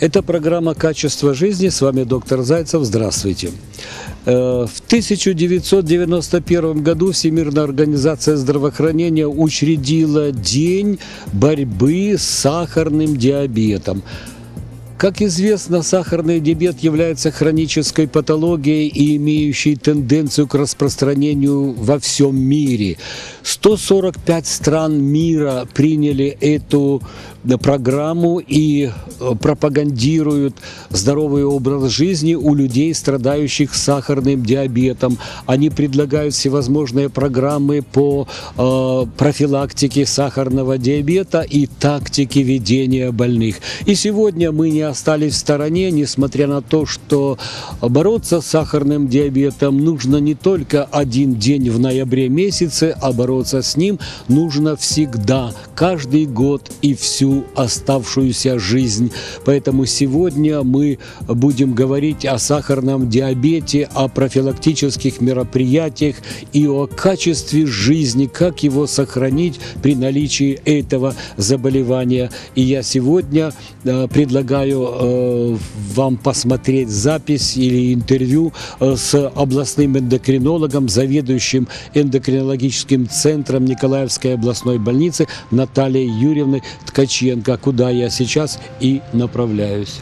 Это программа «Качество жизни». С вами доктор Зайцев. Здравствуйте. В 1991 году Всемирная организация здравоохранения учредила День борьбы с сахарным диабетом. Как известно, сахарный диабет является хронической патологией и имеющей тенденцию к распространению во всем мире. 145 стран мира приняли эту программу и пропагандируют здоровый образ жизни у людей, страдающих сахарным диабетом. Они предлагают всевозможные программы по профилактике сахарного диабета и тактике ведения больных. И сегодня мы не остались в стороне, несмотря на то, что бороться с сахарным диабетом нужно не только один день в ноябре месяце, а бороться с ним нужно всегда, каждый год и всю оставшуюся жизнь. Поэтому сегодня мы будем говорить о сахарном диабете, о профилактических мероприятиях и о качестве жизни, как его сохранить при наличии этого заболевания. И я сегодня предлагаю вам посмотреть запись или интервью с областным эндокринологом, заведующим эндокринологическим центром Николаевской областной больницы Натальей Юрьевной Ткаченко, куда я сейчас и направляюсь.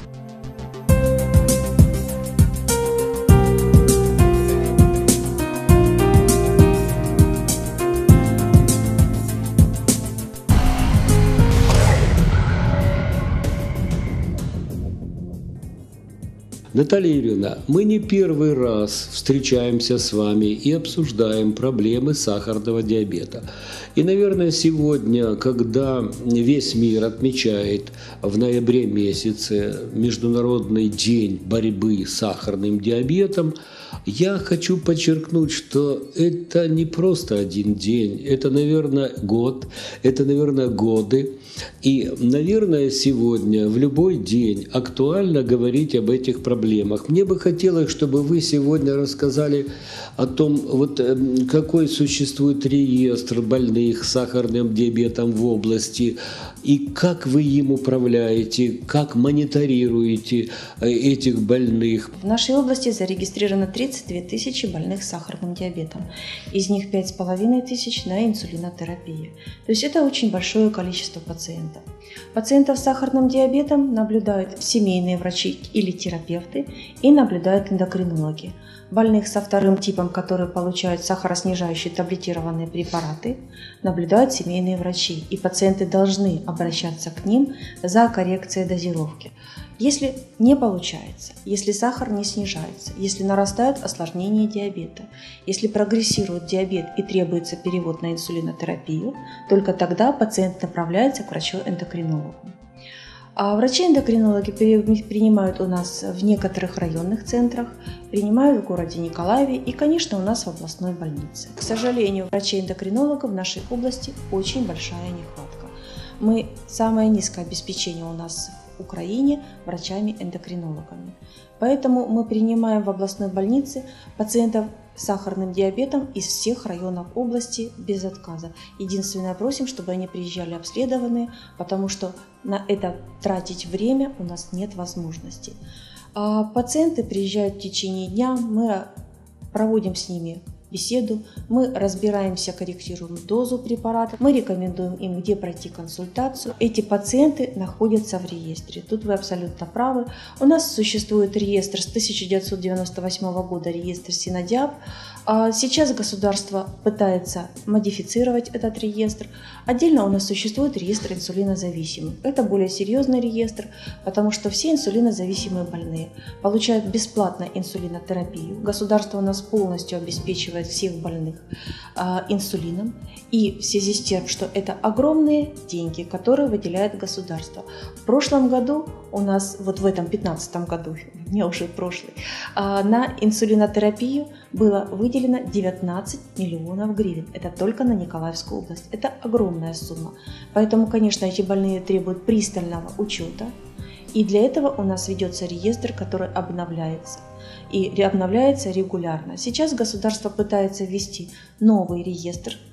Наталья Юрьевна, мы не первый раз встречаемся с вами и обсуждаем проблемы сахарного диабета. И, наверное, сегодня, когда весь мир отмечает в ноябре месяце Международный день борьбы с сахарным диабетом, я хочу подчеркнуть, что это не просто один день, это, наверное, год, это, наверное, годы. И, наверное, сегодня, в любой день, актуально говорить об этих проблемах. Мне бы хотелось, чтобы вы сегодня рассказали о том, какой существует реестр больных с сахарным диабетом в области, и как вы им управляете, как мониторируете этих больных. В нашей области зарегистрировано 32 тысячи больных с сахарным диабетом. Из них 5,5 тысяч на инсулинотерапии. То есть это очень большое количество пациентов. Пациентов с сахарным диабетом наблюдают семейные врачи или терапевты и наблюдают эндокринологи. Больных со вторым типом, которые получают сахароснижающие таблетированные препараты, наблюдают семейные врачи, и пациенты должны обращаться к ним за коррекцией дозировки. Если не получается, если сахар не снижается, если нарастают осложнения диабета, если прогрессирует диабет и требуется перевод на инсулинотерапию, только тогда пациент направляется к врачу-эндокринологу. А врачи-эндокринологи принимают у нас в некоторых районных центрах, принимают в городе Николаеве и, конечно, у нас в областной больнице. К сожалению, врачей-эндокринологов в нашей области очень большая нехватка. Самое низкое обеспечение у нас в Украине врачами-эндокринологами. Поэтому мы принимаем в областной больнице пациентов с сахарным диабетом из всех районов области без отказа. Единственное, просим, чтобы они приезжали обследованные, потому что на это тратить время у нас нет возможности. Пациенты приезжают в течение дня, мы проводим с ними беседу, мы разбираемся, корректируем дозу препаратов, мы рекомендуем им, где пройти консультацию. Эти пациенты находятся в реестре. Тут вы абсолютно правы. У нас существует реестр с 1998 года, реестр Синодиаб. Сейчас государство пытается модифицировать этот реестр. Отдельно у нас существует реестр инсулинозависимых. Это более серьезный реестр, потому что все инсулинозависимые больные получают бесплатно инсулинотерапию. Государство у нас полностью обеспечивает всех больных инсулином. И в связи с тем, что это огромные деньги, которые выделяет государство. В прошлом году у нас, в этом 2015 году, у меня уже прошлый, на инсулинотерапию было выделено 19 миллионов гривен. Это только на Николаевскую область. Это огромная сумма. Поэтому, конечно, эти больные требуют пристального учета. И для этого у нас ведется реестр, который обновляется. И обновляется регулярно. Сейчас государство пытается ввести новый реестр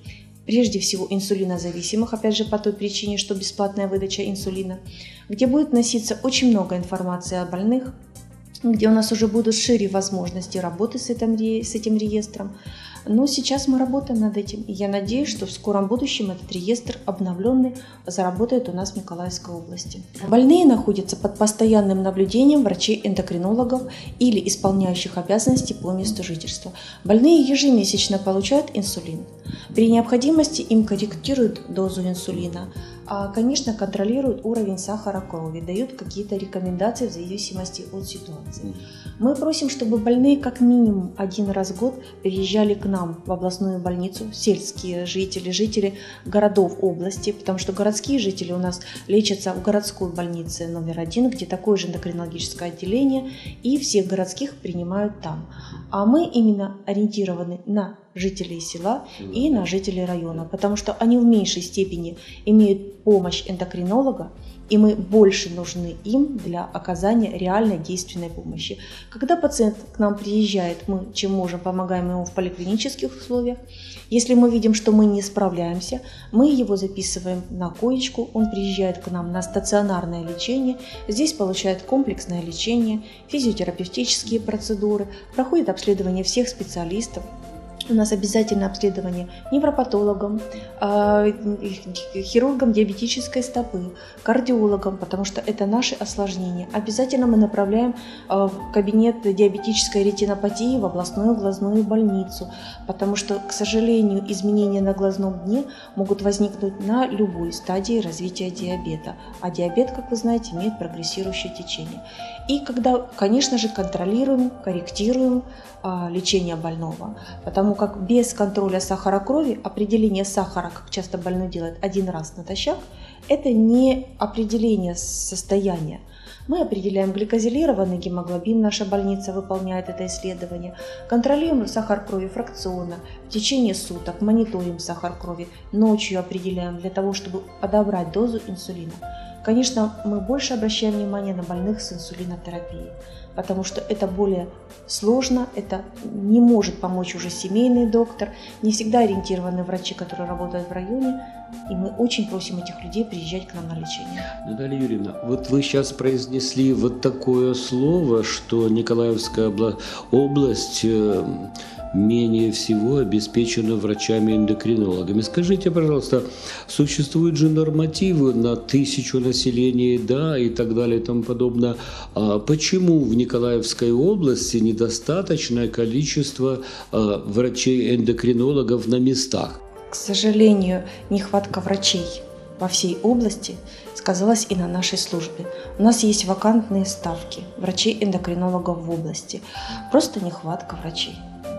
прежде всего инсулинозависимых, опять же по той причине, что бесплатная выдача инсулина, где будет носиться очень много информации о больных, где у нас уже будут шире возможности работы с этим реестром. Но сейчас мы работаем над этим, и я надеюсь, что в скором будущем этот реестр обновленный заработает у нас в Николаевской области. Больные находятся под постоянным наблюдением врачей-эндокринологов или исполняющих обязанности по месту жительства. Больные ежемесячно получают инсулин. При необходимости им корректируют дозу инсулина, а, конечно, контролируют уровень сахара крови, дают какие-то рекомендации в зависимости от ситуации. Мы просим, чтобы больные как минимум один раз в год приезжали к нам в областную больницу, сельские жители городов области, потому что городские жители у нас лечатся в городской больнице номер 1, где такое же эндокринологическое отделение, и всех городских принимают там. А мы именно ориентированы на жителей села и на жителей района, потому что они в меньшей степени имеют помощь эндокринолога, и мы больше нужны им для оказания реальной действенной помощи. Когда пациент к нам приезжает, мы чем можем помогаем ему в поликлинических условиях. Если мы видим, что мы не справляемся, мы его записываем на коечку, он приезжает к нам на стационарное лечение, здесь получает комплексное лечение, физиотерапевтические процедуры, проходит обследование всех специалистов. У нас обязательно обследование невропатологом, хирургом диабетической стопы, кардиологом, потому что это наши осложнения. Обязательно мы направляем в кабинет диабетической ретинопатии в областную глазную больницу, потому что, к сожалению, изменения на глазном дне могут возникнуть на любой стадии развития диабета. А диабет, как вы знаете, имеет прогрессирующее течение. И когда, конечно же, контролируем, корректируем лечение больного, потому как без контроля сахара крови определение сахара, как часто больной делает, один раз натощак, это не определение состояния. Мы определяем гликозилированный гемоглобин, наша больница выполняет это исследование, контролируем сахар крови фракционно в течение суток, мониторим сахар крови, ночью определяем для того, чтобы подобрать дозу инсулина. Конечно, мы больше обращаем внимание на больных с инсулинотерапией, потому что это более сложно, это не может помочь уже семейный доктор, не всегда ориентированы врачи, которые работают в районе, и мы очень просим этих людей приезжать к нам на лечение. Наталья Юрьевна, вот вы сейчас произнесли вот такое слово, что Николаевская область менее всего обеспечена врачами-эндокринологами. Скажите, пожалуйста, существуют же нормативы на 1000 населения, да, и так далее и тому подобное. А почему в Николаевской области недостаточное количество врачей-эндокринологов на местах? К сожалению, нехватка врачей во всей области сказалась и на нашей службе. У нас есть вакантные ставки врачей-эндокринологов в области. Просто нехватка врачей.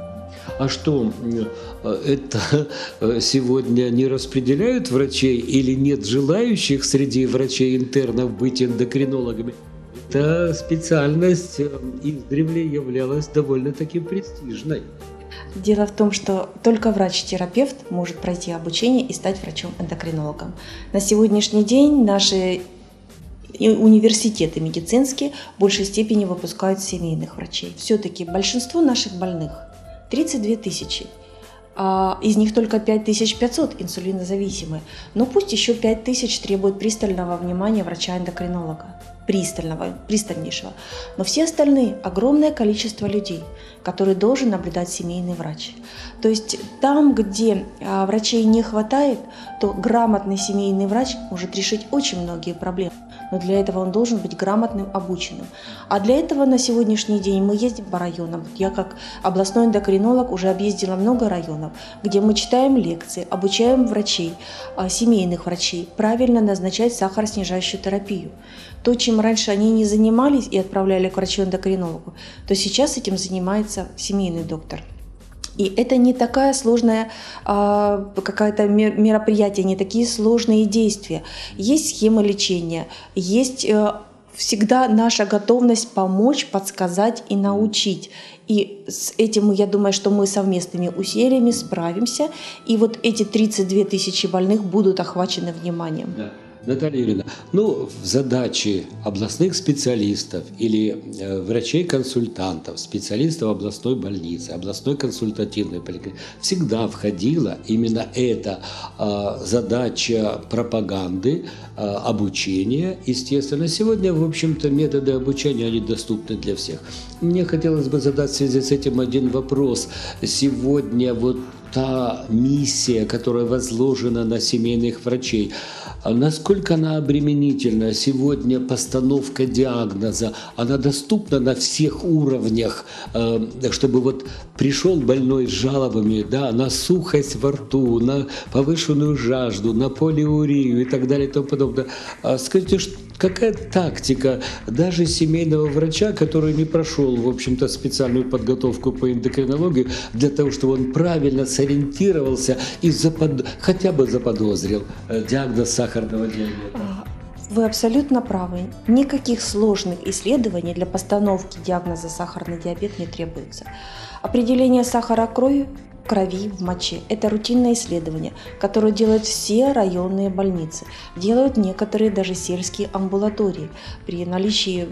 А что, это сегодня не распределяют врачей или нет желающих среди врачей-интернов быть эндокринологами? Эта специальность издревле являлась довольно-таки престижной. Дело в том, что только врач-терапевт может пройти обучение и стать врачом-эндокринологом. На сегодняшний день наши университеты медицинские в большей степени выпускают семейных врачей. Все-таки большинство наших больных, 32 тысячи, из них только 5500 инсулинозависимые, но пусть еще 5000 требуют пристального внимания врача-эндокринолога, пристальнейшего. Но все остальные – огромное количество людей, которые должен наблюдать семейный врач. То есть там, где врачей не хватает, то грамотный семейный врач может решить очень многие проблемы. Но для этого он должен быть грамотным, обученным. А для этого на сегодняшний день мы ездим по районам. Я как областной эндокринолог уже объездила много районов, где мы читаем лекции, обучаем врачей, семейных врачей правильно назначать сахароснижающую терапию. То, чем раньше они не занимались и отправляли к врачу-эндокринологу, то сейчас этим занимается семейный доктор. И это не такая сложная какое-то мероприятие, не такие сложные действия. Есть схема лечения, есть всегда наша готовность помочь, подсказать и научить. И с этим, я думаю, что мы совместными усилиями справимся. И вот эти 32 тысячи больных будут охвачены вниманием. Да. Наталья Юрьевна, ну, в задачи областных специалистов или врачей-консультантов, специалистов областной больницы, областной консультативной поликлиники всегда входила именно эта задача пропаганды, обучения. Естественно, сегодня, в общем-то, методы обучения, они доступны для всех. Мне хотелось бы задать в связи с этим один вопрос. Сегодня вот та миссия, которая возложена на семейных врачей, насколько она обременительна? Сегодня постановка диагноза, она доступна на всех уровнях, чтобы вот пришел больной с жалобами, да, на сухость во рту, на повышенную жажду, на полиурию и так далее и тому подобное. Скажите, какая тактика даже семейного врача, который не прошел, в общем-то, специальную подготовку по эндокринологии, для того, чтобы он правильно сориентировался и хотя бы заподозрил диагноз сахарного диабета? Вы абсолютно правы. Никаких сложных исследований для постановки диагноза сахарный диабет не требуется. Определение сахара в крови, в моче – это рутинное исследование, которое делают все районные больницы. Делают некоторые даже сельские амбулатории при наличии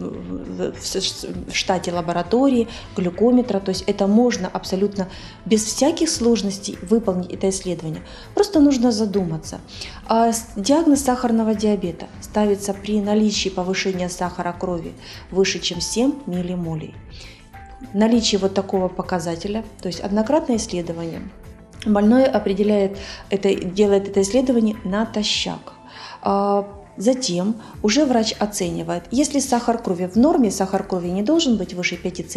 в штате лаборатории, глюкометра. То есть это можно абсолютно без всяких сложностей выполнить это исследование. Просто нужно задуматься. Диагноз сахарного диабета ставится при наличии повышения сахара крови выше, чем 7 миллимолей. Наличие вот такого показателя, то есть однократное исследование, больной делает это исследование натощак. Затем уже врач оценивает, если сахар крови в норме, сахар крови не должен быть выше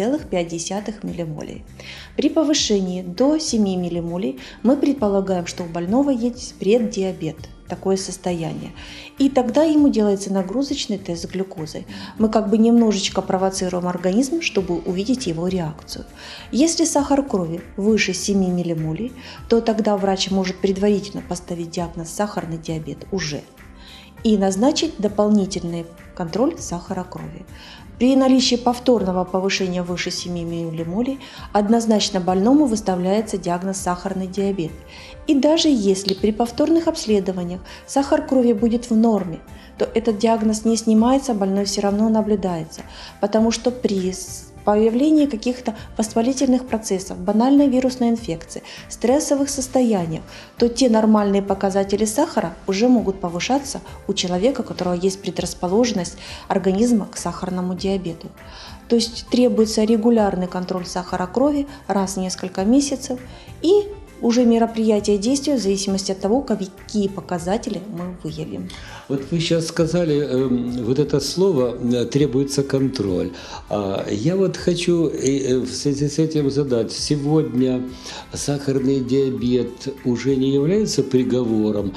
5,5 миллимолей. При повышении до 7 миллимолей мы предполагаем, что у больного есть преддиабет, такое состояние. И тогда ему делается нагрузочный тест глюкозы. Мы как бы немножечко провоцируем организм, чтобы увидеть его реакцию. Если сахар крови выше 7 миллимолей, то тогда врач может предварительно поставить диагноз сахарный диабет уже и назначить дополнительный контроль сахара крови. При наличии повторного повышения выше 7 миллимолей однозначно больному выставляется диагноз сахарный диабет. И даже если при повторных обследованиях сахар крови будет в норме, то этот диагноз не снимается, больной все равно наблюдается, потому что при появлении каких-то воспалительных процессов, банальной вирусной инфекции, стрессовых состояниях, то те нормальные показатели сахара уже могут повышаться у человека, у которого есть предрасположенность организма к сахарному диабету. То есть требуется регулярный контроль сахара крови раз в несколько месяцев и уже мероприятия действия в зависимости от того, какие показатели мы выявим. Вот вы сейчас сказали вот это слово «требуется контроль». Я вот хочу в связи с этим задать. Сегодня сахарный диабет уже не является приговором,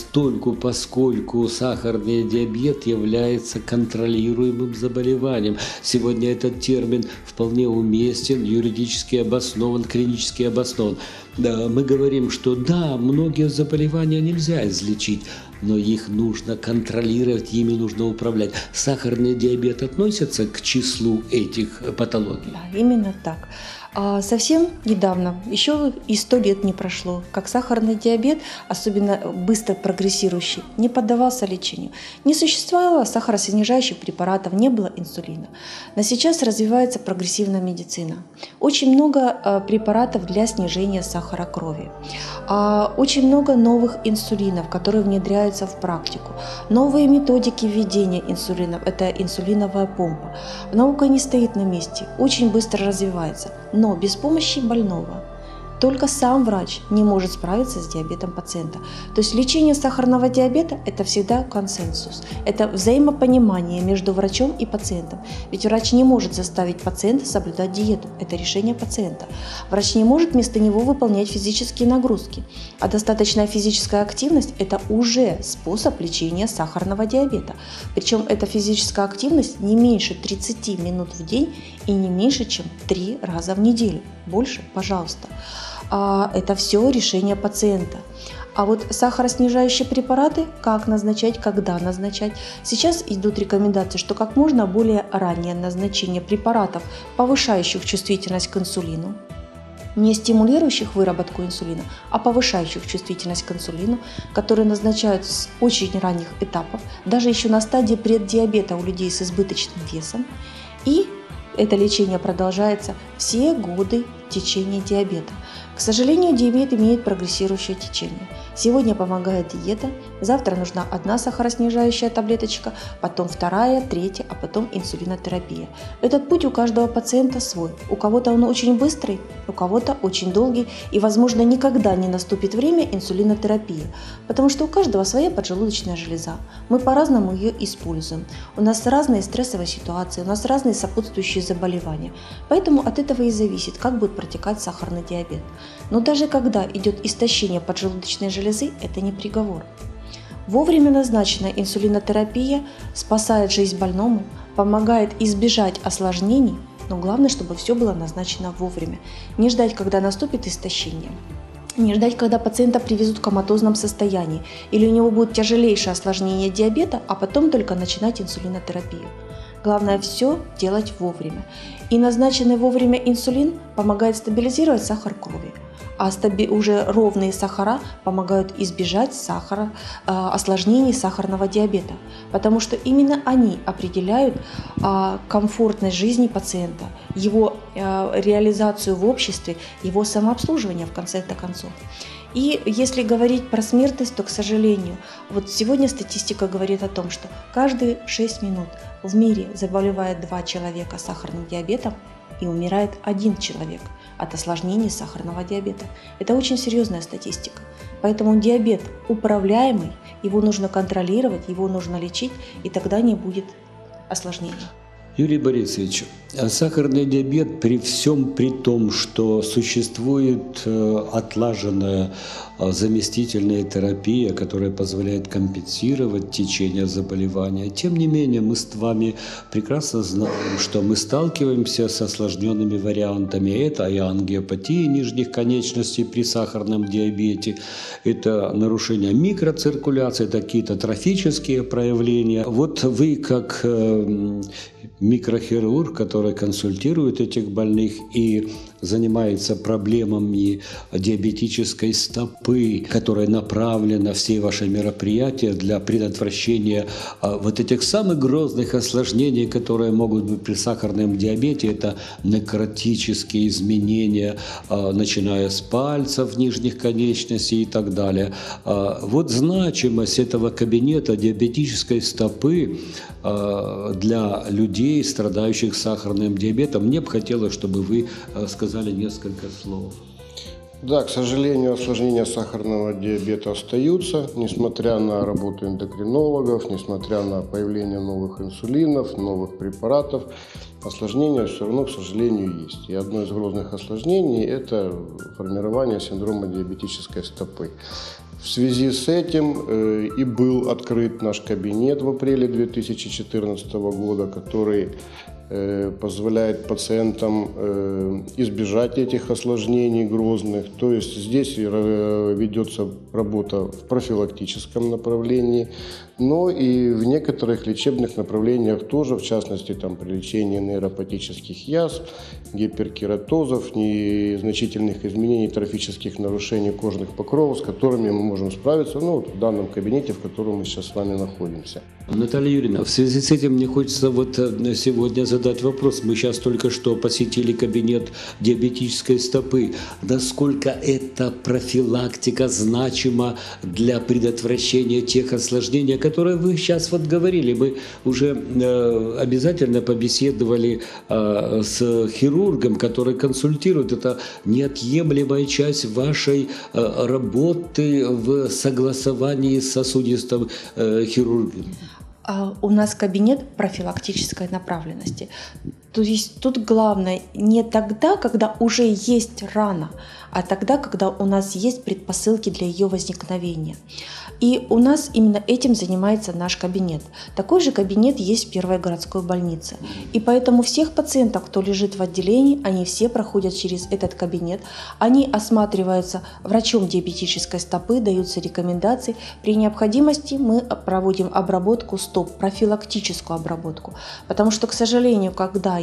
поскольку сахарный диабет является контролируемым заболеванием. Сегодня этот термин вполне уместен, юридически обоснован, клинически обоснован. Да, мы говорим, что да, многие заболевания нельзя излечить, но их нужно контролировать, ими нужно управлять. Сахарный диабет относится к числу этих патологий? Да, именно так. Совсем недавно, еще и 100 лет не прошло, как сахарный диабет, особенно быстро прогрессирующий, не поддавался лечению. Не существовало сахароснижающих препаратов, не было инсулина. Но сейчас развивается прогрессивная медицина. Очень много препаратов для снижения сахара крови. Очень много новых инсулинов, которые внедряются в практику. Новые методики введения инсулинов – это инсулиновая помпа. Наука не стоит на месте, очень быстро развивается. Но без помощи больного только сам врач не может справиться с диабетом пациента. То есть лечение сахарного диабета – это всегда консенсус. Это взаимопонимание между врачом и пациентом. Ведь врач не может заставить пациента соблюдать диету. Это решение пациента. Врач не может вместо него выполнять физические нагрузки. А достаточная физическая активность – это уже способ лечения сахарного диабета. Причем эта физическая активность не меньше 30 минут в день и не меньше, чем 3 раза в неделю. Больше, пожалуйста. Это все решение пациента. А вот сахароснижающие препараты, как назначать, когда назначать. Сейчас идут рекомендации, что как можно более раннее назначение препаратов, повышающих чувствительность к инсулину, не стимулирующих выработку инсулина, а повышающих чувствительность к инсулину, которые назначают с очень ранних этапов, даже еще на стадии преддиабета у людей с избыточным весом. И это лечение продолжается все годы течения диабета. К сожалению, диабет имеет прогрессирующее течение. Сегодня помогает диета, завтра нужна одна сахароснижающая таблеточка, потом вторая, третья, а потом инсулинотерапия. Этот путь у каждого пациента свой. У кого-то он очень быстрый, у кого-то очень долгий, и, возможно, никогда не наступит время инсулинотерапии, потому что у каждого своя поджелудочная железа. Мы по-разному ее используем. У нас разные стрессовые ситуации, у нас разные сопутствующие заболевания. Поэтому от этого и зависит, как будет протекать сахарный диабет. Но даже когда идет истощение поджелудочной железы, это не приговор. Вовремя назначенная инсулинотерапия спасает жизнь больному, помогает избежать осложнений, но главное, чтобы все было назначено вовремя. Не ждать, когда наступит истощение. Не ждать, когда пациента привезут в коматозном состоянии или у него будет тяжелейшее осложнение диабета, а потом только начинать инсулинотерапию. Главное все делать вовремя. И назначенный вовремя инсулин помогает стабилизировать сахар крови, а уже ровные сахара помогают избежать осложнений сахарного диабета, потому что именно они определяют комфортность жизни пациента, его реализацию в обществе, его самообслуживание в конце-то концов. И если говорить про смертность, то, к сожалению, вот сегодня статистика говорит о том, что каждые 6 минут в мире заболевает 2 человека сахарным диабетом и умирает 1 человек от осложнений сахарного диабета. Это очень серьезная статистика. Поэтому диабет управляемый, его нужно контролировать, его нужно лечить, и тогда не будет осложнений. Юрий Борисович, сахарный диабет при том, что существует отлаженная заместительная терапия, которая позволяет компенсировать течение заболевания, тем не менее мы с вами прекрасно знаем, что мы сталкиваемся с осложненными вариантами. Это и ангиопатия нижних конечностей при сахарном диабете, это нарушение микроциркуляции, это какие-то трофические проявления. Вот вы как микрохирург, который консультирует этих больных и занимается проблемами диабетической стопы, которая направлена, все ваши мероприятия для предотвращения вот этих самых грозных осложнений, которые могут быть при сахарном диабете. Это некротические изменения, начиная с пальцев, нижних конечностей и так далее. Вот значимость этого кабинета диабетической стопы для людей, страдающих сахарным диабетом. Мне бы хотелось, чтобы вы сказали несколько слов. Да, к сожалению, осложнения сахарного диабета остаются, несмотря на работу эндокринологов, несмотря на появление новых инсулинов, новых препаратов. Осложнения все равно, к сожалению, есть. И одно из грозных осложнений – это формирование синдрома диабетической стопы. В связи с этим и был открыт наш кабинет в апреле 2014 года, который позволяет пациентам избежать этих осложнений грозных. То есть здесь ведется работа в профилактическом направлении, но и в некоторых лечебных направлениях тоже, в частности при лечении нейропатических язв, гиперкератозов, незначительных изменений трофических нарушений кожных покровов, с которыми мы можем справиться в данном кабинете, в котором мы сейчас с вами находимся. Наталья Юрьевна, в связи с этим мне хочется сегодня задать вопрос. Мы сейчас только что посетили кабинет диабетической стопы. Насколько эта профилактика значима для предотвращения тех осложнений, о которых вы сейчас говорили? Мы уже обязательно побеседовали с хирургом, который консультирует. Это неотъемлемая часть вашей работы в согласовании с сосудистой хирургией. У нас кабинет профилактической направленности. То есть тут главное не тогда, когда уже есть рана, а тогда, когда у нас есть предпосылки для ее возникновения. И у нас именно этим занимается наш кабинет. Такой же кабинет есть в Первой городской больнице. И поэтому всех пациентов, кто лежит в отделении, они все проходят через этот кабинет. Они осматриваются врачом диабетической стопы, даются рекомендации. При необходимости мы проводим обработку стоп, профилактическую обработку. Потому что, к сожалению, когда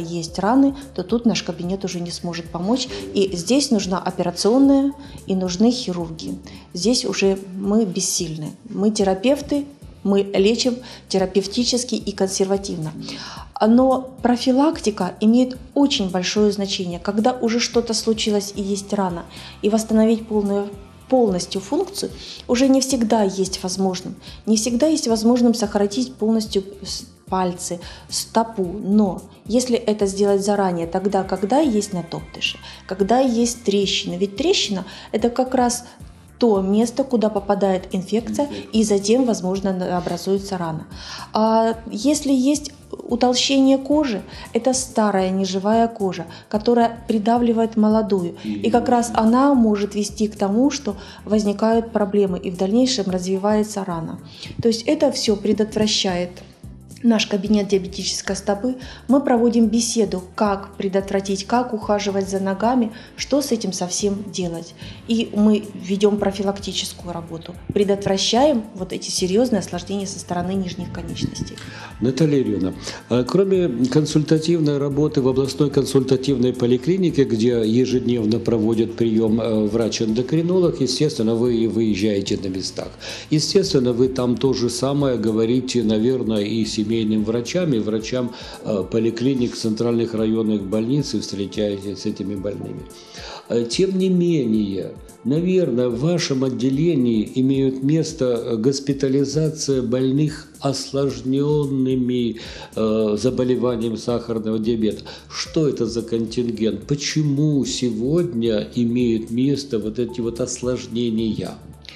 есть раны, то тут наш кабинет уже не сможет помочь. И здесь нужна операционная и нужны хирурги. Здесь уже мы бессильны. Мы терапевты, мы лечим терапевтически и консервативно. Но профилактика имеет очень большое значение. Когда уже что-то случилось и есть рана, и восстановить полностью функцию уже не всегда есть возможным. Не всегда есть возможным сократить полностью пальцы, стопу. Но если это сделать заранее, тогда, когда есть натоптыши, когда есть трещины, ведь трещина – это как раз то место, куда попадает инфекция, и затем, возможно, образуется рана. А если есть утолщение кожи, это старая неживая кожа, которая придавливает молодую. И как раз она может вести к тому, что возникают проблемы, и в дальнейшем развивается рана. То есть это все предотвращает наш кабинет диабетической стопы. Мы проводим беседу, как предотвратить, как ухаживать за ногами, что с этим совсем делать. И мы ведем профилактическую работу, предотвращаем вот эти серьезные осложнения со стороны нижних конечностей. Наталья Юрьевна, кроме консультативной работы в областной консультативной поликлинике, где ежедневно проводит прием врач-эндокринолог, естественно, вы выезжаете на местах. Естественно, вы там то же самое говорите, наверное, и семейным врачам, и врачам поликлиник центральных районных больниц, и встречаетесь с этими больными. Тем не менее, наверное, в вашем отделении имеют место госпитализация больных осложненными заболеванием сахарного диабета. Что это за контингент? Почему сегодня имеют место вот эти вот осложнения?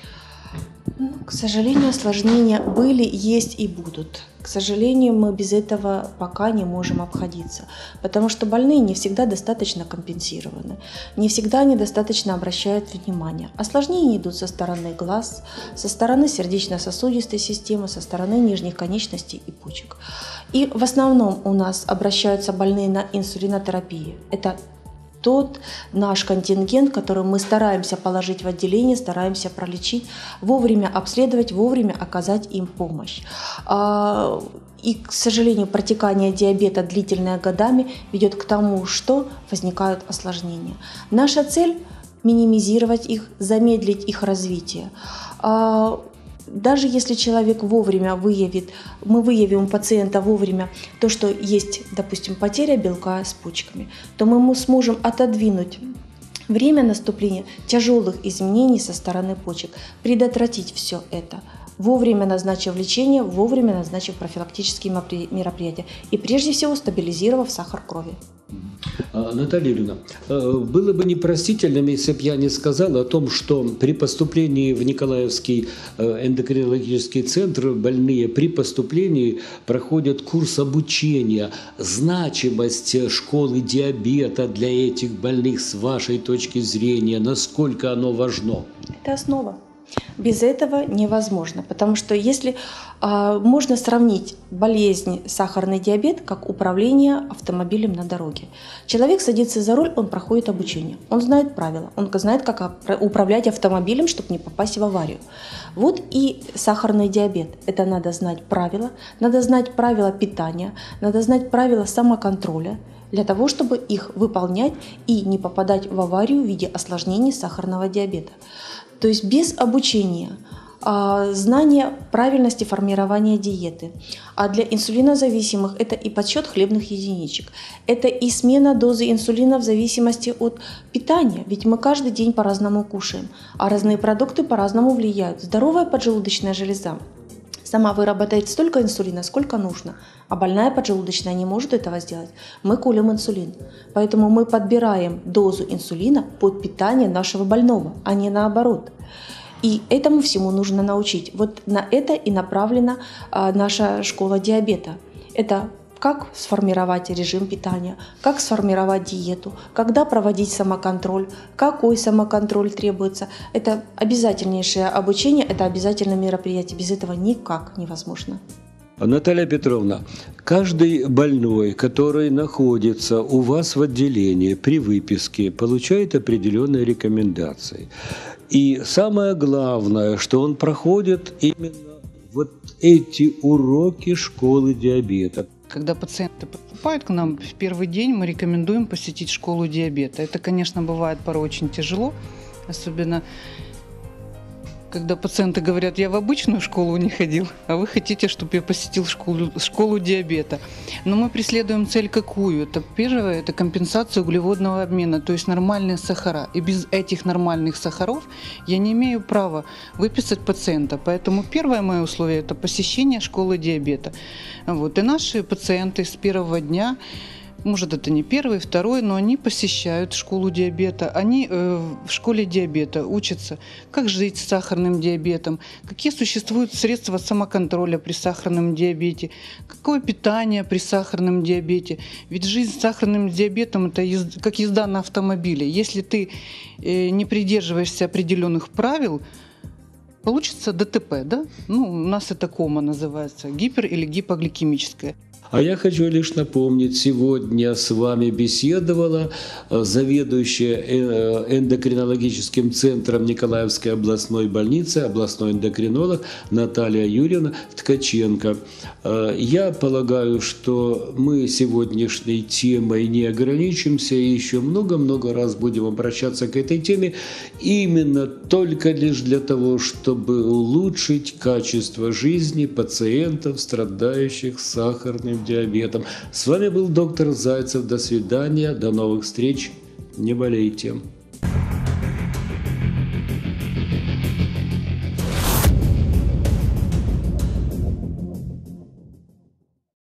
К сожалению, осложнения были, есть и будут. К сожалению, мы без этого пока не можем обходиться, потому что больные не всегда достаточно компенсированы, не всегда они достаточно обращают внимание. Осложнения идут со стороны глаз, со стороны сердечно-сосудистой системы, со стороны нижних конечностей и почек. И в основном у нас обращаются больные на инсулинотерапию. Это тот наш контингент, который мы стараемся положить в отделение, стараемся пролечить, вовремя обследовать, вовремя оказать им помощь. И, к сожалению, протекание диабета, длительное годами, ведет к тому, что возникают осложнения. Наша цель – минимизировать их, замедлить их развитие. Даже если человек вовремя мы выявим у пациента вовремя то, что есть, допустим, потеря белка с почками, то мы сможем отодвинуть время наступления тяжелых изменений со стороны почек, предотвратить все это, вовремя назначив лечение, вовремя назначив профилактические мероприятия и прежде всего стабилизировав сахар крови. Наталья Юрьевна, было бы непростительным, если бы я не сказала о том, что при поступлении в Николаевский эндокринологический центр больные при поступлении проходят курс обучения. Значимость школы диабета для этих больных с вашей точки зрения, насколько оно важно? Это основа. Без этого невозможно, потому что если можно сравнить болезнь сахарный диабет как управление автомобилем на дороге. Человек садится за руль, он проходит обучение, он знает правила, он знает, как управлять автомобилем, чтобы не попасть в аварию. Вот и сахарный диабет. Это надо знать правила питания, надо знать правила самоконтроля, для того, чтобы их выполнять и не попадать в аварию в виде осложнений сахарного диабета. То есть без обучения, знания правильности формирования диеты. А для инсулинозависимых это и подсчет хлебных единичек, это и смена дозы инсулина в зависимости от питания, ведь мы каждый день по-разному кушаем, а разные продукты по-разному влияют. Здоровая поджелудочная железа сама выработает столько инсулина, сколько нужно, а больная поджелудочная не может этого сделать. Мы колем инсулин, поэтому мы подбираем дозу инсулина под питание нашего больного, а не наоборот. И этому всему нужно научить. Вот на это и направлена наша школа диабета. Это как сформировать режим питания, как сформировать диету, когда проводить самоконтроль, какой самоконтроль требуется. Это обязательнейшее обучение, это обязательное мероприятие. Без этого никак невозможно. Наталья Петровна, каждый больной, который находится у вас в отделении при выписке, получает определенные рекомендации. И самое главное, что он проходит именно вот эти уроки школы диабета? Когда пациенты поступают к нам, в первый день мы рекомендуем посетить школу диабета. Это, конечно, бывает порой очень тяжело, особенно когда пациенты говорят: я в обычную школу не ходил, а вы хотите, чтобы я посетил школу диабета. Но мы преследуем цель какую? Это первое, это компенсация углеводного обмена, то есть нормальные сахара. И без этих нормальных сахаров я не имею права выписать пациента. Поэтому первое мое условие – это посещение школы диабета. Вот. И наши пациенты с первого дня, может, это не первый, второй, но они посещают школу диабета. Они в школе диабета учатся, как жить с сахарным диабетом, какие существуют средства самоконтроля при сахарном диабете, какое питание при сахарном диабете. Ведь жизнь с сахарным диабетом – это как езда на автомобиле. Если ты не придерживаешься определенных правил, получится ДТП, да? У нас это кома называется, гипер- или гипогликемическая. А я хочу лишь напомнить, сегодня с вами беседовала заведующая эндокринологическим центром Николаевской областной больницы, областной эндокринолог Наталья Юрьевна Ткаченко. Я полагаю, что мы сегодняшней темой не ограничимся и еще много-много раз будем обращаться к этой теме именно только лишь для того, чтобы улучшить качество жизни пациентов, страдающих сахарным диабетом. С вами был доктор Зайцев. До свидания, до новых встреч. Не болейте.